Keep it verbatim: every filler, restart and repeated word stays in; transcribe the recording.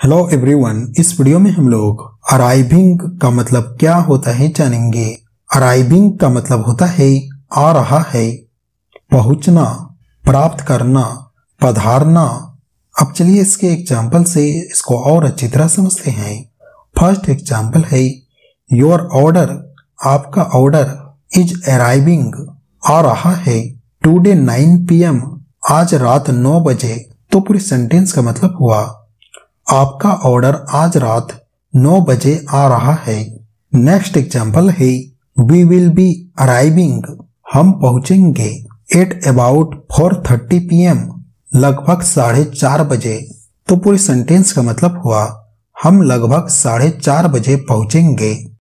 Hello everyone, इस video में हम लोग अराइविंग का मतलब क्या होता है जानेंगे। अराइविंग का मतलब होता है आ रहा है, पहुंचना, प्राप्त करना, पधारना। अब चलिए इसके एग्जाम्पल से इसको और अच्छी तरह समझते हैं। फर्स्ट एग्जाम्पल है योर ऑर्डर, आपका ऑर्डर इज अराइविंग, आ रहा है। टुडे नाइन पी एम, आज रात नौ बजे। तो पूरी सेंटेंस का मतलब हुआ आपका ऑर्डर आज रात नौ बजे आ रहा है। नेक्स्ट एग्जाम्पल है वी विल बी अराइविंग, हम पहुंचेंगे at about four thirty P M, लगभग साढ़े चार बजे। तो पूरी सेंटेंस का मतलब हुआ हम लगभग साढ़े चार बजे पहुंचेंगे।